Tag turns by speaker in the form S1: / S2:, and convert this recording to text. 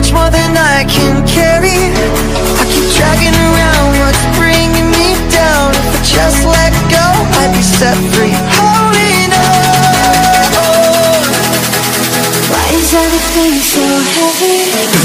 S1: much more than I can carry. I keep dragging around what's bringing me down. If I just let go, I'd be set free. Holding on. Why is everything so heavy?